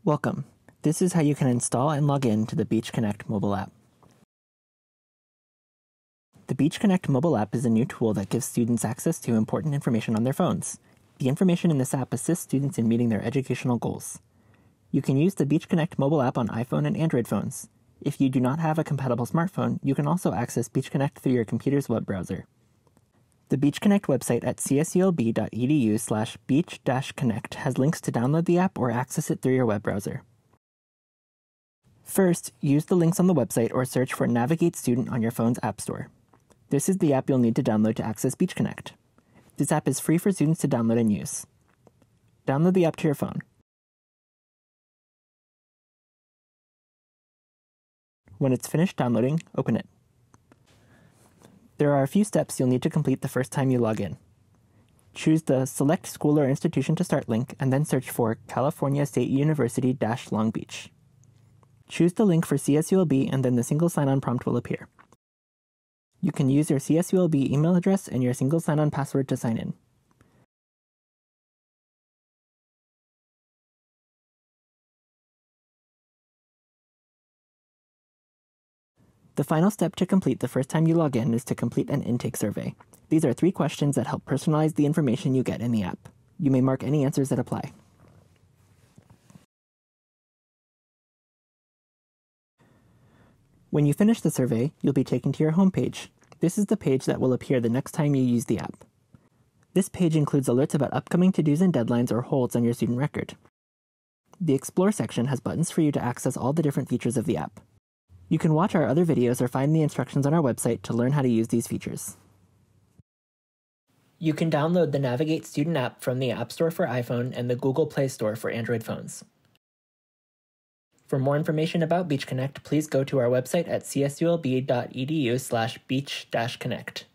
Welcome. This is how you can install and log in to the Beach Connect mobile app. The Beach Connect mobile app is a new tool that gives students access to important information on their phones. The information in this app assists students in meeting their educational goals. You can use the Beach Connect mobile app on iPhone and Android phones. If you do not have a compatible smartphone, you can also access Beach Connect through your computer's web browser. The Beach Connect website at csulb.edu/beach-connect has links to download the app or access it through your web browser. First, use the links on the website or search for Navigate Student on your phone's App Store. This is the app you'll need to download to access Beach Connect. This app is free for students to download and use. Download the app to your phone. When it's finished downloading, open it. There are a few steps you'll need to complete the first time you log in. Choose the Select School or Institution to Start link and then search for California State University-Long Beach. Choose the link for CSULB and then the single sign-on prompt will appear. You can use your CSULB email address and your single sign-on password to sign in. The final step to complete the first time you log in is to complete an intake survey. These are 3 questions that help personalize the information you get in the app. You may mark any answers that apply. When you finish the survey, you'll be taken to your home page. This is the page that will appear the next time you use the app. This page includes alerts about upcoming to-dos and deadlines or holds on your student record. The Explore section has buttons for you to access all the different features of the app. You can watch our other videos or find the instructions on our website to learn how to use these features. You can download the Navigate Student app from the App Store for iPhone and the Google Play Store for Android phones. For more information about Beach Connect, please go to our website at csulb.edu/beach-connect.